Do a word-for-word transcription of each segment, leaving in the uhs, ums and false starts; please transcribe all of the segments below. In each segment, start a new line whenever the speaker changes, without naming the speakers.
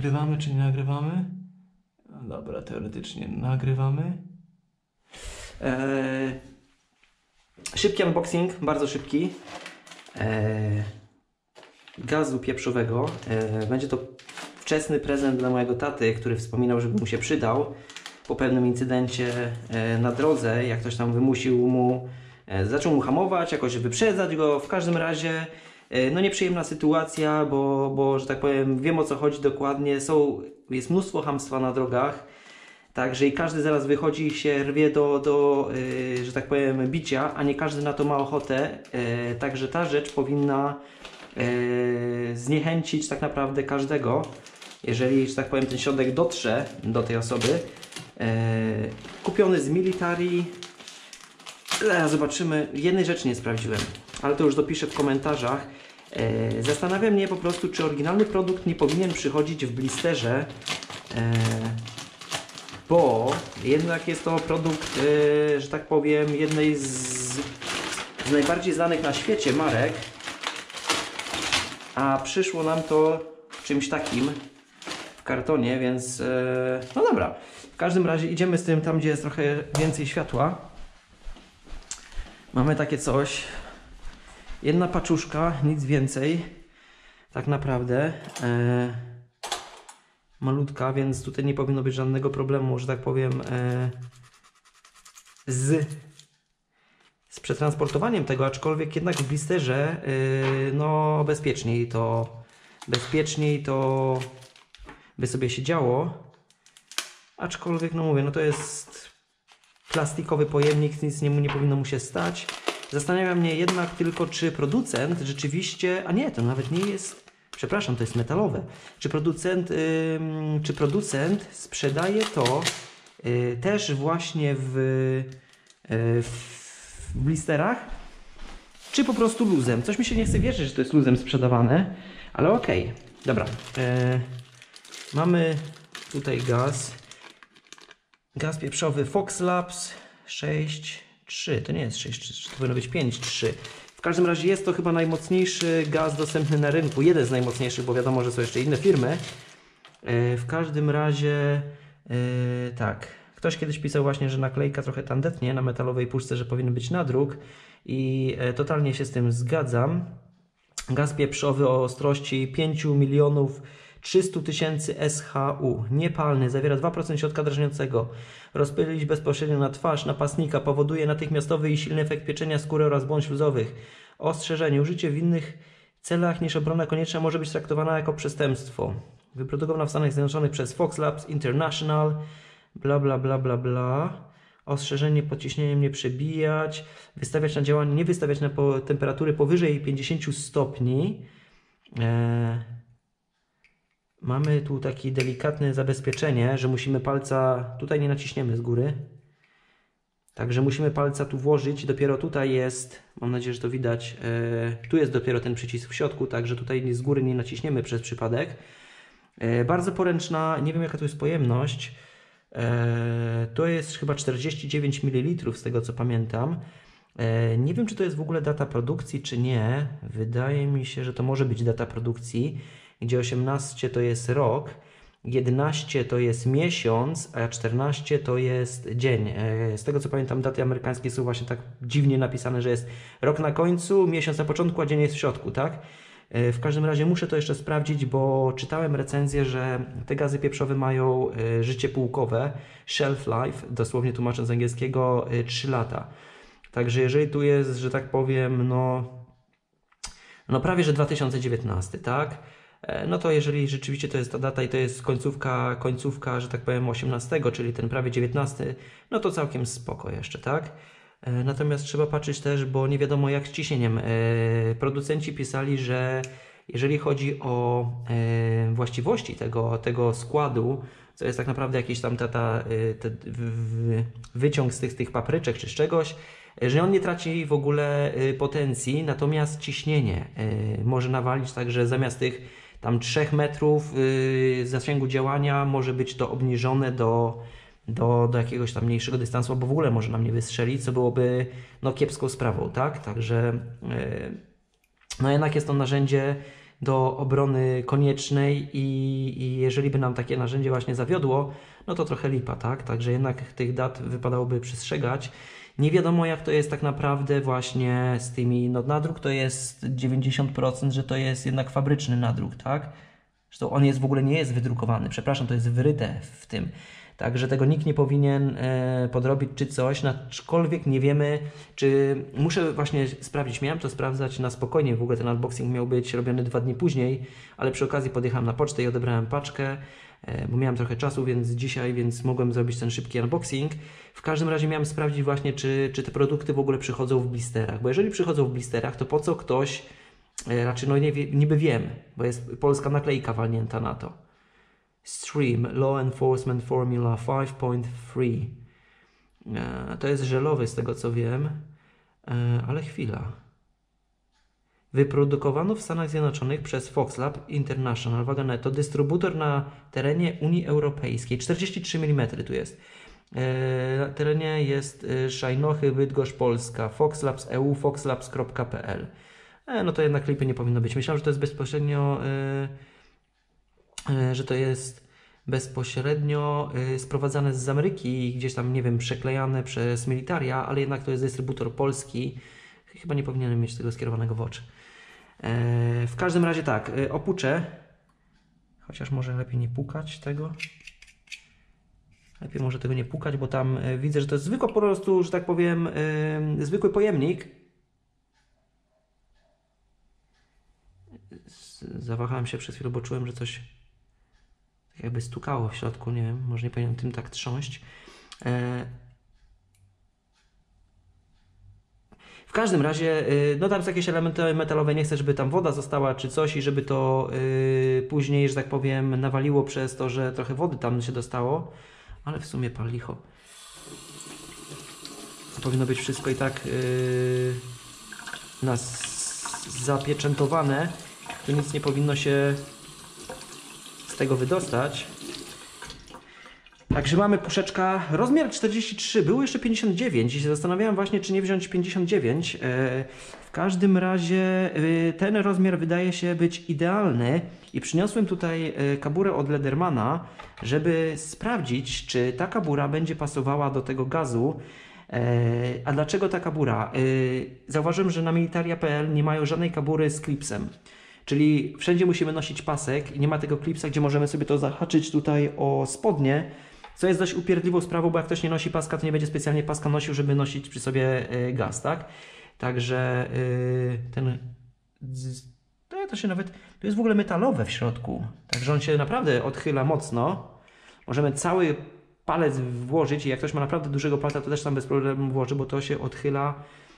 nagrywamy czy nie nagrywamy? No dobra, teoretycznie nagrywamy. Eee, szybki unboxing, bardzo szybki. Eee, gazu pieprzowego. Eee, będzie to wczesny prezent dla mojego taty, który wspominał, żeby mu się przydał po pewnym incydencie e, na drodze, jak ktoś tam wymusił mu, e, zaczął mu hamować, jakoś wyprzedzać go. W każdym razie e, no nieprzyjemna sytuacja, bo, bo że tak powiem, wiem, o co chodzi dokładnie. Są, jest mnóstwo chamstwa na drogach, także i każdy zaraz wychodzi i się rwie do, do e, że tak powiem, bicia, a nie każdy na to ma ochotę. E, także ta rzecz powinna e, zniechęcić tak naprawdę każdego, jeżeli, że tak powiem, ten środek dotrze do tej osoby. Eee, kupiony z Military. Zaraz zobaczymy. Jednej rzeczy nie sprawdziłem, ale to już dopiszę w komentarzach. Eee, zastanawia mnie po prostu, czy oryginalny produkt nie powinien przychodzić w blisterze, eee, bo jednak jest to produkt, eee, że tak powiem, jednej z, z najbardziej znanych na świecie marek, a przyszło nam to czymś takim w kartonie, więc eee, no dobra. W każdym razie idziemy z tym tam, gdzie jest trochę więcej światła. Mamy takie coś. Jedna paczuszka, nic więcej. Tak naprawdę. E, malutka, więc tutaj nie powinno być żadnego problemu, że tak powiem, e, z, z przetransportowaniem tego, aczkolwiek jednak w blisterze e, no bezpieczniej to bezpieczniej to by sobie się działo. Aczkolwiek, no mówię, no to jest plastikowy pojemnik, nic nie, nie powinno mu się stać. Zastanawia mnie jednak tylko, czy producent rzeczywiście, a nie, to nawet nie jest, przepraszam, to jest metalowe. Czy producent, yy, czy producent sprzedaje to yy, też właśnie w, yy, w blisterach, czy po prostu luzem? Coś mi się nie chce wierzyć, że to jest luzem sprzedawane, ale okej. Okay. Dobra, yy, mamy tutaj gaz. Gaz pieprzowy Fox Labs sześć trzy, to nie jest sześć trzy, to powinno być pięć trzy. W każdym razie jest to chyba najmocniejszy gaz dostępny na rynku, jeden z najmocniejszych, bo wiadomo, że są jeszcze inne firmy. W każdym razie yy, tak, ktoś kiedyś pisał właśnie, że naklejka trochę tandetnie na metalowej puszce, że powinien być nadruk i totalnie się z tym zgadzam. Gaz pieprzowy o ostrości pięć milionów trzysta tysięcy S H U, niepalny, zawiera dwa procent środka drażniącego. Rozpylić bezpośrednio na twarz napastnika, powoduje natychmiastowy i silny efekt pieczenia skóry oraz błąd śluzowych. Ostrzeżenie, użycie w innych celach niż obrona konieczna może być traktowana jako przestępstwo. Wyprodukowana w Stanach Zjednoczonych przez Fox Labs International, bla bla bla bla bla. Ostrzeżenie, pod ciśnieniem nie przebijać, wystawiać na działanie, nie wystawiać na po, temperatury powyżej pięćdziesiąt stopni. Eee, Mamy tu takie delikatne zabezpieczenie, że musimy palca, tutaj nie naciśniemy z góry, także musimy palca tu włożyć, dopiero tutaj jest, mam nadzieję, że to widać, e, tu jest dopiero ten przycisk w środku, także tutaj z góry nie naciśniemy przez przypadek. E, bardzo poręczna, nie wiem jaka to jest pojemność, e, to jest chyba czterdzieści dziewięć mililitrów z tego co pamiętam. E, nie wiem czy to jest w ogóle data produkcji czy nie, wydaje mi się, że to może być data produkcji, gdzie osiemnaście to jest rok, jedenaście to jest miesiąc, a czternaście to jest dzień. Z tego co pamiętam, daty amerykańskie są właśnie tak dziwnie napisane, że jest rok na końcu, miesiąc na początku, a dzień jest w środku, tak? W każdym razie muszę to jeszcze sprawdzić, bo czytałem recenzję, że te gazy pieprzowe mają życie półkowe, shelf life, dosłownie tłumacząc z angielskiego, trzy lata. Także jeżeli tu jest, że tak powiem, no, no prawie że dwa tysiące dziewiętnasty, tak? No to jeżeli rzeczywiście to jest ta data i to jest końcówka, końcówka, że tak powiem osiemnastego, czyli ten prawie dziewiętnasty, no to całkiem spoko jeszcze, tak? Natomiast trzeba patrzeć też, bo nie wiadomo jak z ciśnieniem. Producenci pisali, że jeżeli chodzi o właściwości tego, tego składu, co jest tak naprawdę jakiś tam tata, te, wyciąg z tych, tych papryczek czy z czegoś, że on nie traci w ogóle potencji, natomiast ciśnienie może nawalić tak, że zamiast tych tam trzech metrów yy, zasięgu działania może być to obniżone do, do, do jakiegoś tam mniejszego dystansu, albo w ogóle może nam nie wystrzelić, co byłoby no, kiepską sprawą, tak? Także yy, no jednak jest to narzędzie do obrony koniecznej i, i jeżeli by nam takie narzędzie właśnie zawiodło, no to trochę lipa, tak? Także jednak tych dat wypadałoby przestrzegać. Nie wiadomo jak to jest tak naprawdę właśnie z tymi, no nadruk to jest dziewięćdziesiąt procent, że to jest jednak fabryczny nadruk, tak? Zresztą on jest w ogóle nie jest wydrukowany, przepraszam, to jest wyryte w tym. Także tego nikt nie powinien e, podrobić czy coś, aczkolwiek nie wiemy, czy muszę właśnie sprawdzić, miałem to sprawdzać na spokojnie, w ogóle ten unboxing miał być robiony dwa dni później, ale przy okazji podjechałem na pocztę i odebrałem paczkę, e, bo miałem trochę czasu, więc dzisiaj, więc mogłem zrobić ten szybki unboxing. W każdym razie miałem sprawdzić właśnie, czy, czy te produkty w ogóle przychodzą w blisterach, bo jeżeli przychodzą w blisterach, to po co ktoś, e, raczej no nie wie, niby wiem, bo jest polska naklejka walnięta na to. Stream Law Enforcement Formula pięć point trzy. E, to jest żelowy z tego co wiem, e, ale chwila. Wyprodukowano w Stanach Zjednoczonych przez Fox Lab International, waga netto, dystrybutor na terenie Unii Europejskiej. czterdzieści trzy milimetry tu jest. E, na terenie jest e, Szajnochy, Bydgoszcz, Polska. Fox Labs E U, foxlabs kropka p l. E, no to jednak klipy nie powinno być. Myślałem, że to jest bezpośrednio... E, że to jest bezpośrednio y, sprowadzane z Ameryki i gdzieś tam, nie wiem, przeklejane przez militaria, ale jednak to jest dystrybutor polski. Chyba nie powinienem mieć tego skierowanego w oczy. E, w każdym razie tak, y, opuczę, chociaż może lepiej nie pukać tego. Lepiej może tego nie pukać, bo tam y, widzę, że to jest zwykły po prostu, że tak powiem, y, zwykły pojemnik. Zawahałem się przez chwilę, bo czułem, że coś jakby stukało w środku, nie wiem, może nie powinienem tym tak trząść. E... W każdym razie, no tam są jakieś elementy metalowe, nie chcę, żeby tam woda została czy coś i żeby to yy, później, że tak powiem, nawaliło przez to, że trochę wody tam się dostało, ale w sumie pal licho. To powinno być wszystko i tak yy, nas zapieczętowane, to nic nie powinno się z tego wydostać. Także mamy puszeczka, rozmiar czterdzieści trzy, było jeszcze pięćdziesiąt dziewięć i się zastanawiałem właśnie, czy nie wziąć pięćdziesiąt dziewięć. W każdym razie ten rozmiar wydaje się być idealny i przyniosłem tutaj kaburę od Ledermana, żeby sprawdzić, czy ta kabura będzie pasowała do tego gazu. A dlaczego ta kabura? Zauważyłem, że na militaria kropka p l nie mają żadnej kabury z klipsem. Czyli wszędzie musimy nosić pasek i nie ma tego klipsa, gdzie możemy sobie to zahaczyć tutaj o spodnie, co jest dość upierdliwą sprawą, bo jak ktoś nie nosi paska, to nie będzie specjalnie paska nosił, żeby nosić przy sobie gaz, tak? Także ten... To, to się nawet... To jest w ogóle metalowe w środku, także on się naprawdę odchyla mocno. Możemy cały palec włożyć i jak ktoś ma naprawdę dużego palca, to też tam bez problemu włoży, bo to się odchyla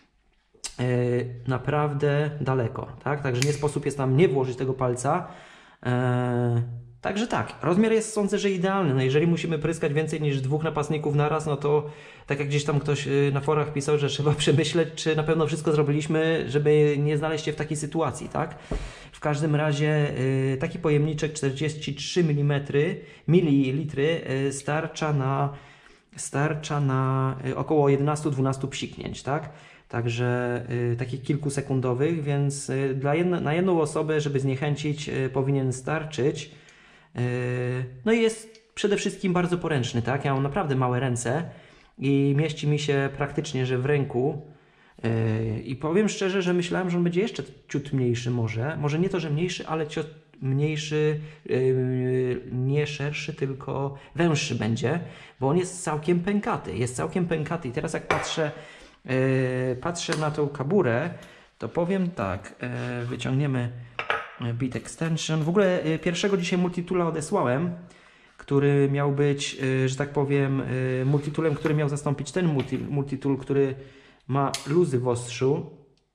Yy, naprawdę daleko, tak? Także nie sposób jest nam nie włożyć tego palca. Yy, także tak, rozmiar jest, sądzę, że idealny. No jeżeli musimy pryskać więcej niż dwóch napastników naraz, no to tak jak gdzieś tam ktoś yy, na forach pisał, że trzeba przemyśleć, czy na pewno wszystko zrobiliśmy, żeby nie znaleźć się w takiej sytuacji, tak? W każdym razie yy, taki pojemniczek czterdzieści trzy mililitry yy, starcza na, starcza na yy, około jedenaście dwanaście psiknięć, tak? Także y, takich kilkusekundowych, więc y, dla jedno, na jedną osobę, żeby zniechęcić, y, powinien starczyć. Y, no i jest przede wszystkim bardzo poręczny, tak? Ja mam naprawdę małe ręce i mieści mi się praktycznie, że w ręku. Y, I powiem szczerze, że myślałem, że on będzie jeszcze ciut mniejszy może. Może nie to, że mniejszy, ale ciut mniejszy, y, nie szerszy, tylko węższy będzie, bo on jest całkiem pękaty. Jest całkiem pękaty i teraz jak patrzę Yy, patrzę na tą kaburę, to powiem tak, yy, wyciągniemy bit extension. W ogóle yy, pierwszego dzisiaj multitoola odesłałem, który miał być, yy, że tak powiem, yy, multitoolem, który miał zastąpić ten multi, multitool, który ma luzy w ostrzu.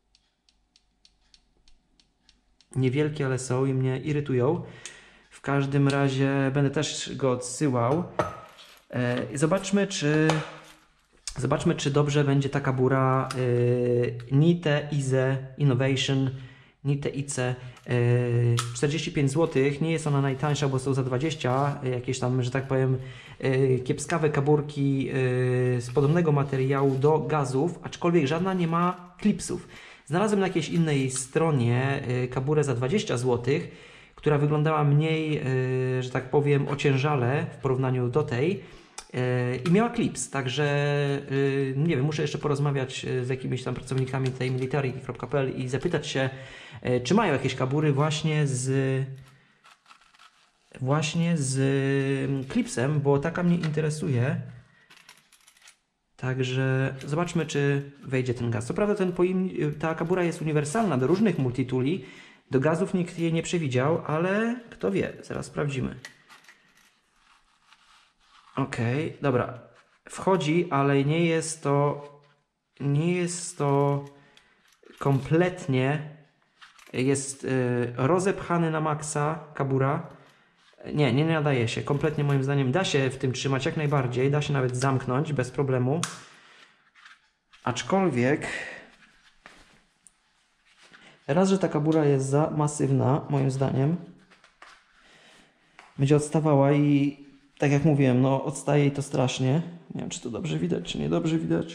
Niewielkie, ale są i mnie irytują. W każdym razie będę też go odsyłał. Yy, zobaczmy, czy... Zobaczmy, czy dobrze będzie ta kabura yy, Nite Ize Innovation, Nite Ice yy, czterdzieści pięć złotych. Nie jest ona najtańsza, bo są za dwadzieścia. Jakieś tam, że tak powiem, yy, kiepskawe kaburki yy, z podobnego materiału do gazów, aczkolwiek żadna nie ma klipsów. Znalazłem na jakiejś innej stronie yy, kaburę za dwadzieścia złotych, która wyglądała mniej, yy, że tak powiem, ociężale w porównaniu do tej. I miała klips, także yy, nie wiem, muszę jeszcze porozmawiać z jakimiś tam pracownikami tej military kropka p l i zapytać się, yy, czy mają jakieś kabury właśnie z właśnie z yy, klipsem, bo taka mnie interesuje. Także zobaczmy, czy wejdzie ten gaz. Co prawda ten poim, ta kabura jest uniwersalna do różnych multituli, do gazów nikt jej nie przewidział, ale kto wie, zaraz sprawdzimy. Okej, okay, dobra. Wchodzi, ale nie jest to nie jest to kompletnie jest yy, rozepchany na maksa kabura. Nie, nie nadaje się. Kompletnie moim zdaniem da się w tym trzymać jak najbardziej. Da się nawet zamknąć bez problemu. Aczkolwiek raz, że ta kabura jest za masywna, moim zdaniem. Będzie odstawała i tak jak mówiłem, no odstaje jej to strasznie. Nie wiem, czy to dobrze widać, czy nie dobrze widać.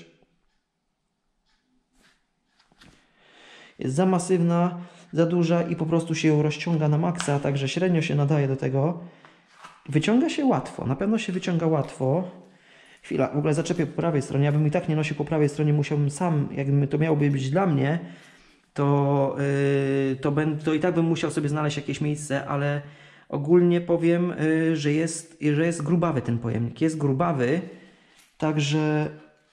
Jest za masywna, za duża i po prostu się ją rozciąga na maksa, także średnio się nadaje do tego. Wyciąga się łatwo, na pewno się wyciąga łatwo. Chwila, w ogóle zaczepię po prawej stronie. Ja bym i tak nie nosił po prawej stronie, musiałbym sam, jakby to miałoby być dla mnie, to, yy, to, ben, to i tak bym musiał sobie znaleźć jakieś miejsce, ale ogólnie powiem, yy, że, jest, że jest grubawy ten pojemnik. Jest grubawy, także...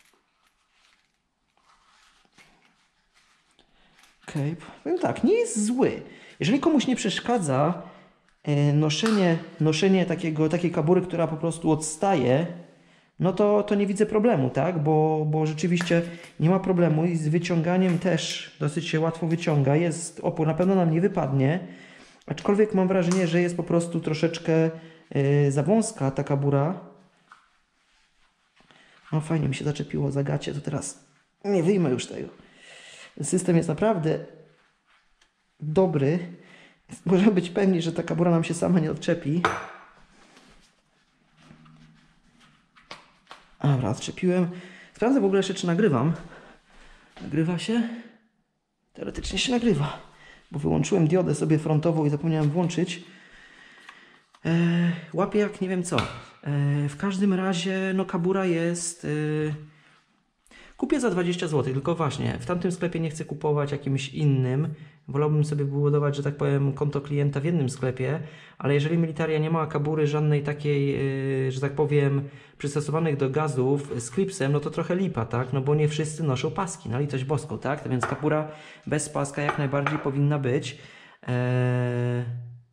Okej, okay. Powiem tak, nie jest zły. Jeżeli komuś nie przeszkadza yy, noszenie, noszenie takiego, takiej kabury, która po prostu odstaje, no to, to nie widzę problemu, tak? Bo, bo rzeczywiście nie ma problemu i z wyciąganiem też dosyć się łatwo wyciąga. Jest opór, na pewno nam nie wypadnie. Aczkolwiek mam wrażenie, że jest po prostu troszeczkę yy, za wąska ta kabura. No fajnie mi się zaczepiło za gacie, to teraz nie wyjmę już tego. System jest naprawdę dobry. Możemy być pewni, że ta kabura nam się sama nie odczepi. Dobra, odczepiłem. Sprawdzę w ogóle jeszcze, czy nagrywam. Nagrywa się? Teoretycznie się nagrywa, bo wyłączyłem diodę sobie frontową i zapomniałem włączyć. Eee, łapię jak nie wiem co. Eee, w każdym razie, no kabura jest... Eee, kupię za dwadzieścia złotych, tylko właśnie w tamtym sklepie nie chcę kupować jakimś innym. Wolałbym sobie wybudować, że tak powiem, konto klienta w jednym sklepie, ale jeżeli Militaria nie ma kabury żadnej takiej, yy, że tak powiem, przystosowanych do gazów z klipsem, no to trochę lipa, tak? No bo nie wszyscy noszą paski, na litość boską, tak? To więc kabura bez paska jak najbardziej powinna być. Eee...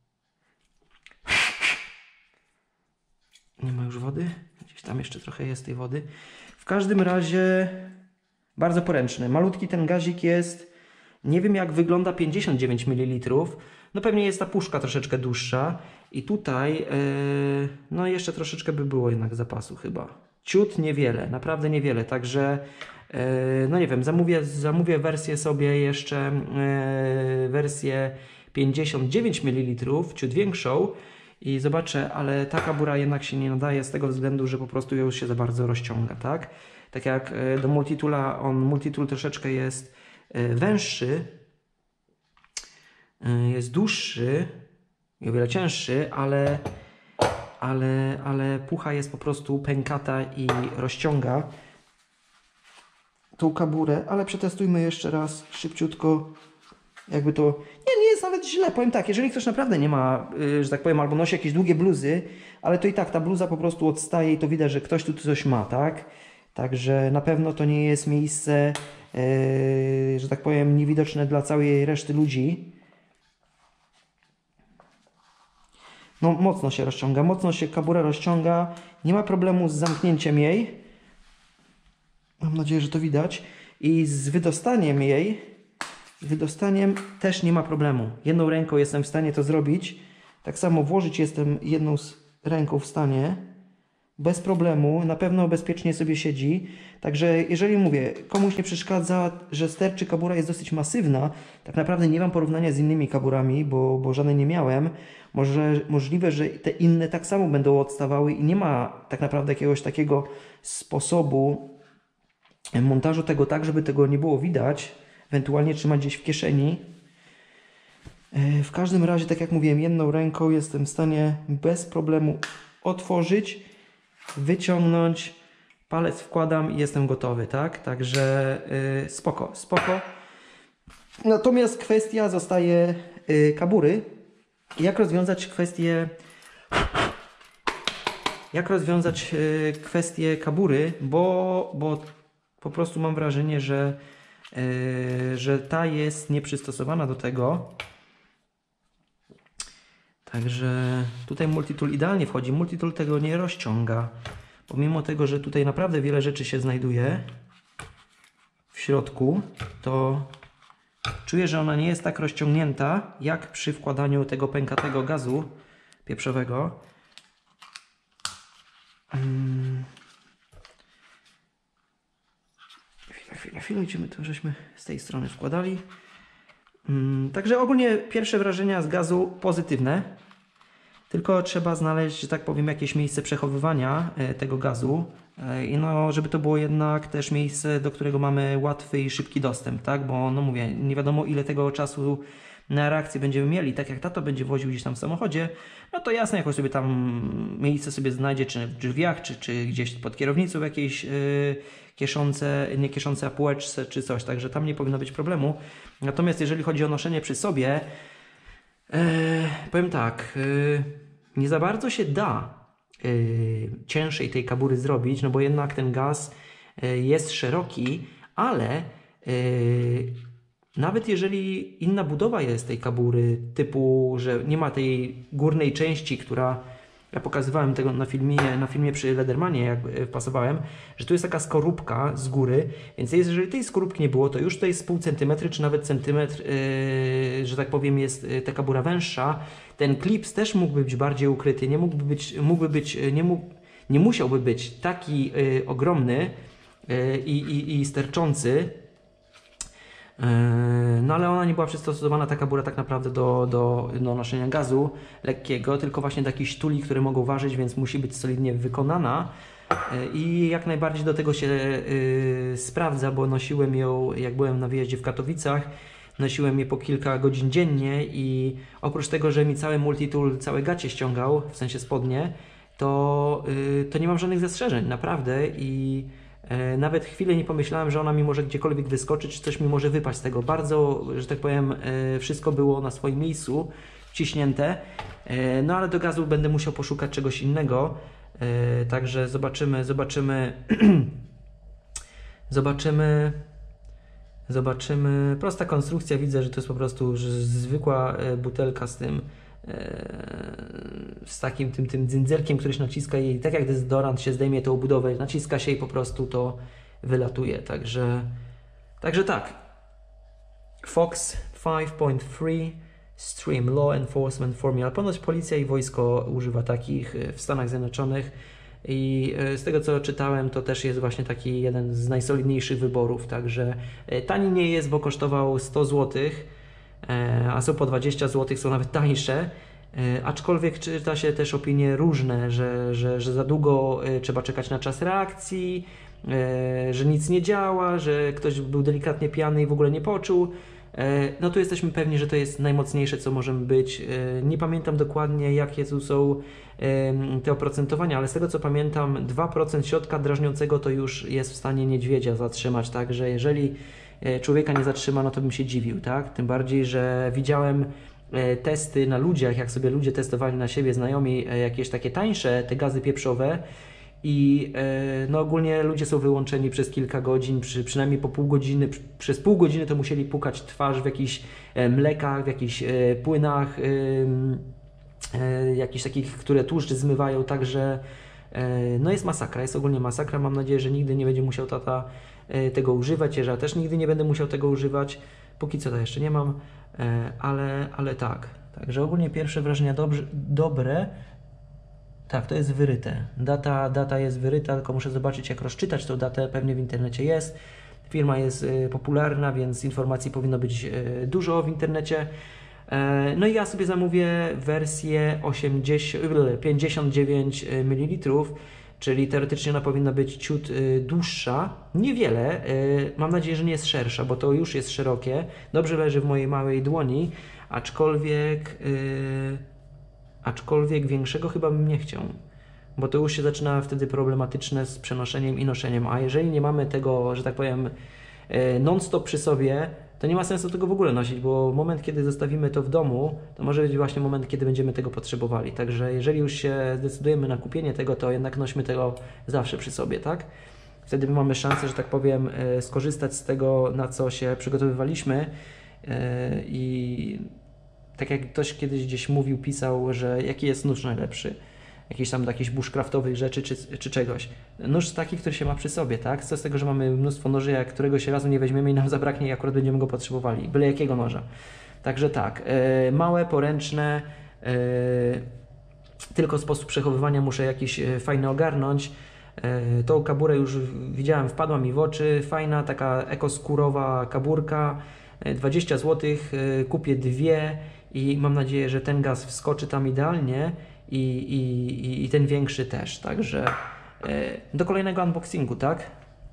Nie ma już wody? Gdzieś tam jeszcze trochę jest tej wody. W każdym razie bardzo poręczny. Malutki ten gazik jest. Nie wiem jak wygląda pięćdziesiąt dziewięć mililitrów. No pewnie jest ta puszka troszeczkę dłuższa. I tutaj yy, no jeszcze troszeczkę by było jednak zapasu chyba. Ciut niewiele, naprawdę niewiele. Także yy, no nie wiem, zamówię, zamówię wersję sobie jeszcze yy, wersję pięćdziesiąt dziewięć mililitrów, ciut większą. I zobaczę, ale ta kabura jednak się nie nadaje z tego względu, że po prostu już się za bardzo rozciąga, tak? Tak jak do multitula, on multitool troszeczkę jest węższy, jest dłuższy i o wiele cięższy, ale, ale, ale pucha jest po prostu pękata i rozciąga tą kaburę, ale przetestujmy jeszcze raz szybciutko. Jakby to... Nie, nie jest nawet źle. Powiem tak, jeżeli ktoś naprawdę nie ma, yy, że tak powiem, albo nosi jakieś długie bluzy, ale to i tak ta bluza po prostu odstaje i to widać, że ktoś tu coś ma, tak? Także na pewno to nie jest miejsce, yy, że tak powiem, niewidoczne dla całej reszty ludzi. No mocno się rozciąga, mocno się kabura rozciąga. Nie ma problemu z zamknięciem jej. Mam nadzieję, że to widać. I z wydostaniem jej... Z wydostaniem też nie ma problemu. Jedną ręką jestem w stanie to zrobić. Tak samo włożyć jestem jedną z ręką w stanie. Bez problemu. Na pewno bezpiecznie sobie siedzi. Także jeżeli mówię, komuś nie przeszkadza, że ster czy kabura jest dosyć masywna, tak naprawdę nie mam porównania z innymi kaburami, bo, bo żadnej nie miałem. Może, możliwe, że te inne tak samo będą odstawały i nie ma tak naprawdę jakiegoś takiego sposobu montażu tego tak, żeby tego nie było widać. ewentualnie trzymać gdzieś w kieszeni. W każdym razie, tak jak mówiłem, jedną ręką jestem w stanie bez problemu otworzyć, wyciągnąć, palec wkładam i jestem gotowy, tak? Także yy, spoko, spoko. Natomiast kwestia zostaje yy, kabury. Jak rozwiązać kwestię jak rozwiązać yy, kwestię kabury, bo, bo po prostu mam wrażenie, że, yy, że ta jest nieprzystosowana do tego. Także tutaj multitool idealnie wchodzi. Multitool tego nie rozciąga. Pomimo tego, że tutaj naprawdę wiele rzeczy się znajduje w środku, to czuję, że ona nie jest tak rozciągnięta, jak przy wkładaniu tego pękatego gazu pieprzowego. Hmm. Chwilę, chwilę, chwilę. Idziemy to, żeśmy z tej strony wkładali. Hmm. Także ogólnie pierwsze wrażenia z gazu pozytywne. Tylko trzeba znaleźć, że tak powiem, jakieś miejsce przechowywania tego gazu i no, żeby to było jednak też miejsce, do którego mamy łatwy i szybki dostęp, tak? Bo no mówię, nie wiadomo ile tego czasu na reakcję będziemy mieli, tak jak tato będzie woził gdzieś tam w samochodzie, no to jasne, jakoś sobie tam miejsce sobie znajdzie, czy w drzwiach, czy, czy gdzieś pod kierownicą w jakiejś yy, kieszonce, nie kieszonce, a półeczce, czy coś, także tam nie powinno być problemu. Natomiast jeżeli chodzi o noszenie przy sobie, yy, powiem tak, yy, nie za bardzo się da yy, cięższej tej kabury zrobić, no bo jednak ten gaz yy, jest szeroki, ale yy, nawet jeżeli inna budowa jest tej kabury, typu, że nie ma tej górnej części, która, ja pokazywałem tego na filmie, na filmie przy Ledermanie, jak wpasowałem, że tu jest taka skorupka z góry, więc jeżeli tej skorupki nie było, to już to jest pół centymetry, czy nawet centymetr, yy, że tak powiem, jest ta kabura węższa. Ten klips też mógłby być bardziej ukryty, nie mógłby być, mógłby być, nie, mógł, nie musiałby być taki yy, ogromny yy, i, i sterczący. No ale ona nie była przystosowana, ta kabura, tak naprawdę do, do, do noszenia gazu lekkiego, tylko właśnie do jakichś tuli, które mogą ważyć, więc musi być solidnie wykonana i jak najbardziej do tego się yy, sprawdza, bo nosiłem ją, jak byłem na wyjeździe w Katowicach, nosiłem je po kilka godzin dziennie i oprócz tego, że mi cały multitool, całe gacie ściągał, w sensie spodnie, to, yy, to nie mam żadnych zastrzeżeń, naprawdę. I nawet chwilę nie pomyślałem, że ona mi może gdziekolwiek wyskoczyć, czy coś mi może wypaść z tego. Bardzo, że tak powiem, wszystko było na swoim miejscu wciśnięte. No ale do gazu będę musiał poszukać czegoś innego. Także zobaczymy, zobaczymy, zobaczymy, zobaczymy. Prosta konstrukcja, widzę, że to jest po prostu zwykła butelka z tym, z takim tym, tym dzyndzelkiem, który się naciska i tak jak dezodorant się zdejmie tą obudowę, naciska się i po prostu to wylatuje, także także tak. Fox pięć trzy Stream Law Enforcement Formula. Ponoć policja i wojsko używa takich w Stanach Zjednoczonych i z tego co czytałem, to też jest właśnie taki jeden z najsolidniejszych wyborów, także tani nie jest, bo kosztował sto złotych, a są po dwadzieścia złotych, są nawet tańsze, aczkolwiek czyta się też opinie różne, że, że, że za długo trzeba czekać na czas reakcji, że nic nie działa, że ktoś był delikatnie pijany i w ogóle nie poczuł. No tu jesteśmy pewni, że to jest najmocniejsze, co możemy być. Nie pamiętam dokładnie, jakie tu są te oprocentowania, ale z tego co pamiętam, dwa procent środka drażniącego to już jest w stanie niedźwiedzia zatrzymać, także jeżeli człowieka nie zatrzyma, no to bym się dziwił, tak? Tym bardziej, że widziałem testy na ludziach, jak sobie ludzie testowali na siebie, znajomi, jakieś takie tańsze, te gazy pieprzowe i no ogólnie ludzie są wyłączeni przez kilka godzin, przy, przynajmniej po pół godziny, przy, przez pół godziny to musieli pukać twarz w jakichś mlekach, w jakichś płynach, jakichś takich, które tłuszcz zmywają, także no jest masakra, jest ogólnie masakra. Mam nadzieję, że nigdy nie będzie musiał tata tego używać, ja też nigdy nie będę musiał tego używać, póki co to jeszcze nie mam, ale, ale tak, także ogólnie pierwsze wrażenia dobrze, dobre. Tak, to jest wyryte, data, data jest wyryta, tylko muszę zobaczyć, jak rozczytać tą datę, pewnie w internecie jest, firma jest popularna, więc informacji powinno być dużo w internecie. No i ja sobie zamówię wersję osiemdziesiąt, pięćdziesiąt dziewięć mililitrów, czyli teoretycznie ona powinna być ciut y, dłuższa, niewiele, y, mam nadzieję, że nie jest szersza, bo to już jest szerokie, dobrze leży w mojej małej dłoni, aczkolwiek, y, aczkolwiek większego chyba bym nie chciał, bo to już się zaczyna wtedy problematyczne z przenoszeniem i noszeniem, a jeżeli nie mamy tego, że tak powiem, y, non-stop przy sobie, to nie ma sensu tego w ogóle nosić, bo moment, kiedy zostawimy to w domu, to może być właśnie moment, kiedy będziemy tego potrzebowali. Także jeżeli już się zdecydujemy na kupienie tego, to jednak nośmy tego zawsze przy sobie, tak? Wtedy mamy szansę, że tak powiem, skorzystać z tego, na co się przygotowywaliśmy i tak jak ktoś kiedyś gdzieś mówił, pisał, że jaki jest nóż najlepszy. Jakichś tam jakichś bushcraftowych rzeczy czy, czy czegoś. Nóż taki, który się ma przy sobie, tak? Co z tego, że mamy mnóstwo noży, jak któregoś razu nie weźmiemy i nam zabraknie i akurat będziemy go potrzebowali. Byle jakiego noża. Także tak, e, małe, poręczne, e, tylko sposób przechowywania muszę jakiś fajny ogarnąć. E, tą kaburę już widziałem, wpadła mi w oczy. Fajna, taka ekoskórowa kaburka. dwadzieścia złotych, e, kupię dwie i mam nadzieję, że ten gaz wskoczy tam idealnie. I, i, i ten większy też, także e, do kolejnego unboxingu, tak?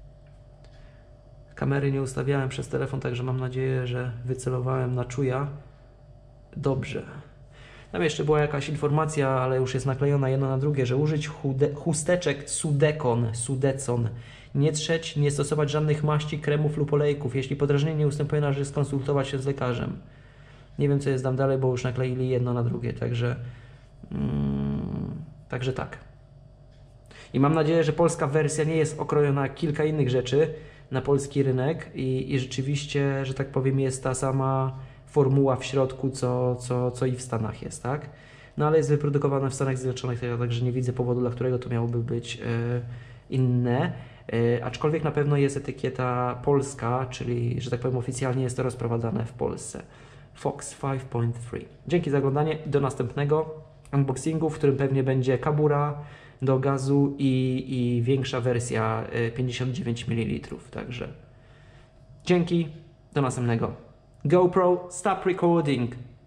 Kamery nie ustawiałem przez telefon, także mam nadzieję, że wycelowałem na czuja dobrze. Tam jeszcze była jakaś informacja, ale już jest naklejona jedno na drugie, że użyć chude, chusteczek Sudecon, Sudecon, nie trzeć, nie stosować żadnych maści, kremów lub olejków. Jeśli podrażnienie nie ustępuje, należy skonsultować się z lekarzem. Nie wiem, co jest tam dalej, bo już nakleili jedno na drugie, także Hmm, także tak. I mam nadzieję, że polska wersja nie jest okrojona jak kilka innych rzeczy na polski rynek i, i rzeczywiście, że tak powiem, jest ta sama formuła w środku, co, co, co i w Stanach jest, tak? No ale jest wyprodukowane w Stanach Zjednoczonych, także nie widzę powodu, dla którego to miałoby być e, inne. E, aczkolwiek na pewno jest etykieta polska, czyli, że tak powiem, oficjalnie jest to rozprowadzane w Polsce. Fox pięć trzy. Dzięki za oglądanie i do następnego unboxingu, w którym pewnie będzie kabura do gazu i, i większa wersja pięćdziesiąt dziewięć mililitrów. Także dzięki, do następnego. GoPro, stop recording.